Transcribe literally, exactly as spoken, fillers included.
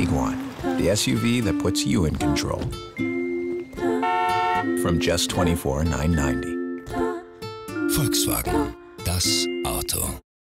Tiguan, the S U V that puts you in control. From just twenty-four thousand nine hundred ninety. Volkswagen, das Auto.